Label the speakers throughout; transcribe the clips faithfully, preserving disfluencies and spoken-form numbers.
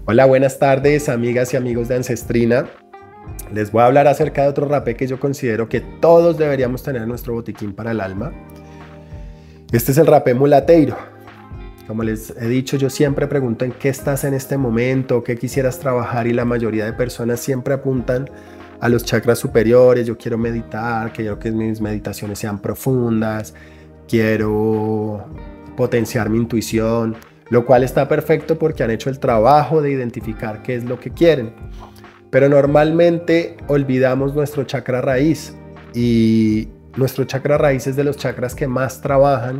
Speaker 1: Hola, buenas tardes, amigas y amigos de Ancestrina. Les voy a hablar acerca de otro rapé que yo considero que todos deberíamos tener en nuestro botiquín para el alma. Este es el rapé mulateiro. Como les he dicho, yo siempre pregunto en qué estás en este momento, qué quisieras trabajar, y la mayoría de personas siempre apuntan a los chakras superiores. Yo quiero meditar, quiero que mis meditaciones sean profundas, quiero potenciar mi intuición, lo cual está perfecto porque han hecho el trabajo de identificar qué es lo que quieren. Pero normalmente olvidamos nuestro chakra raíz, y nuestro chakra raíz es de los chakras que más trabajan,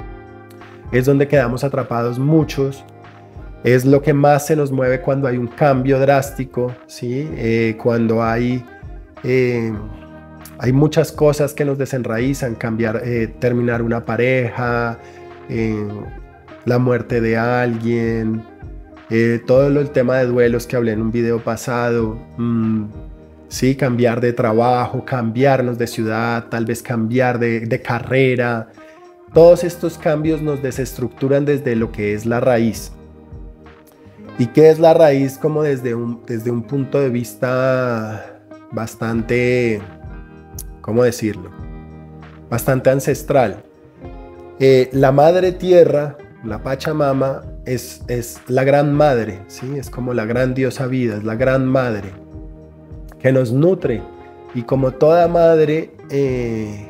Speaker 1: es donde quedamos atrapados muchos, es lo que más se nos mueve cuando hay un cambio drástico, ¿sí? Eh, cuando hay, eh, hay muchas cosas que nos desenraizan, cambiar, eh, terminar una pareja, eh, la muerte de alguien, eh, todo lo, el tema de duelos que hablé en un video pasado, mmm, sí, cambiar de trabajo, cambiarnos de ciudad, tal vez cambiar de, de carrera. Todos estos cambios nos desestructuran desde lo que es la raíz. ¿Y qué es la raíz? Como desde un, desde un punto de vista bastante, ¿cómo decirlo? Bastante ancestral. Eh, la madre tierra, la Pachamama, es, es la gran madre, ¿sí? Es como la gran diosa vida, es la gran madre que nos nutre. Y como toda madre, eh,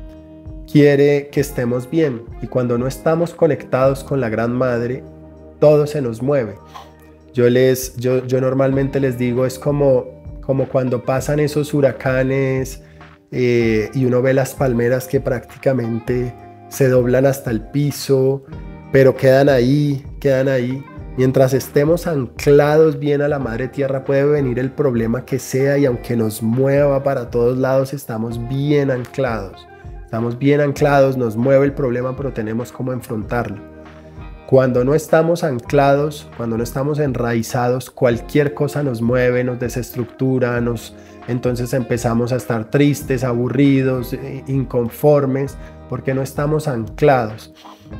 Speaker 1: quiere que estemos bien, y cuando no estamos conectados con la gran madre, todo se nos mueve. Yo, les, yo, yo normalmente les digo, es como, como cuando pasan esos huracanes eh, y uno ve las palmeras que prácticamente se doblan hasta el piso, pero quedan ahí, quedan ahí. Mientras estemos anclados bien a la madre tierra, puede venir el problema que sea, y aunque nos mueva para todos lados, estamos bien anclados. Estamos bien anclados, nos mueve el problema, pero tenemos cómo enfrentarlo. Cuando no estamos anclados, cuando no estamos enraizados, cualquier cosa nos mueve, nos desestructura, nos, entonces empezamos a estar tristes, aburridos, inconformes, porque no estamos anclados.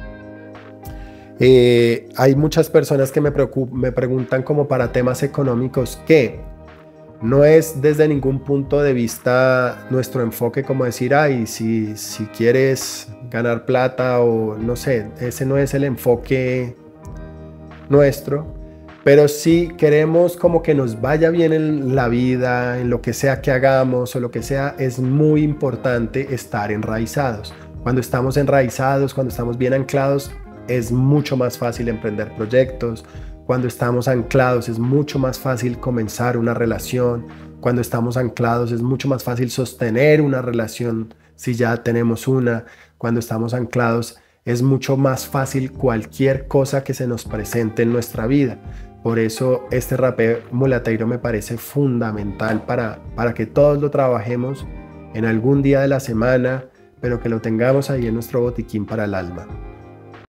Speaker 1: Eh, hay muchas personas que me, me preguntan como para temas económicos, que no es desde ningún punto de vista nuestro enfoque como decir, ay, si, si quieres ganar plata o no sé, ese no es el enfoque nuestro, pero sí queremos como que nos vaya bien en la vida, en lo que sea que hagamos o lo que sea. Es muy importante estar enraizados. Cuando estamos enraizados, cuando estamos bien anclados, es mucho más fácil emprender proyectos. Cuando estamos anclados es mucho más fácil comenzar una relación. Cuando estamos anclados es mucho más fácil sostener una relación si ya tenemos una. Cuando estamos anclados es mucho más fácil cualquier cosa que se nos presente en nuestra vida. Por eso este rapé mulateiro me parece fundamental para, para que todos lo trabajemos en algún día de la semana, pero que lo tengamos ahí en nuestro botiquín para el alma.